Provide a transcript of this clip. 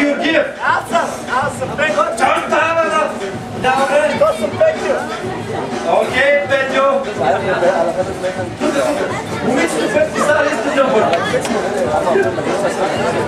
Georgiev. Awesome, thank you. John Tavana. Awesome, thank you. Okay, Pedro. Умеете ли петки са листа, Джамбър?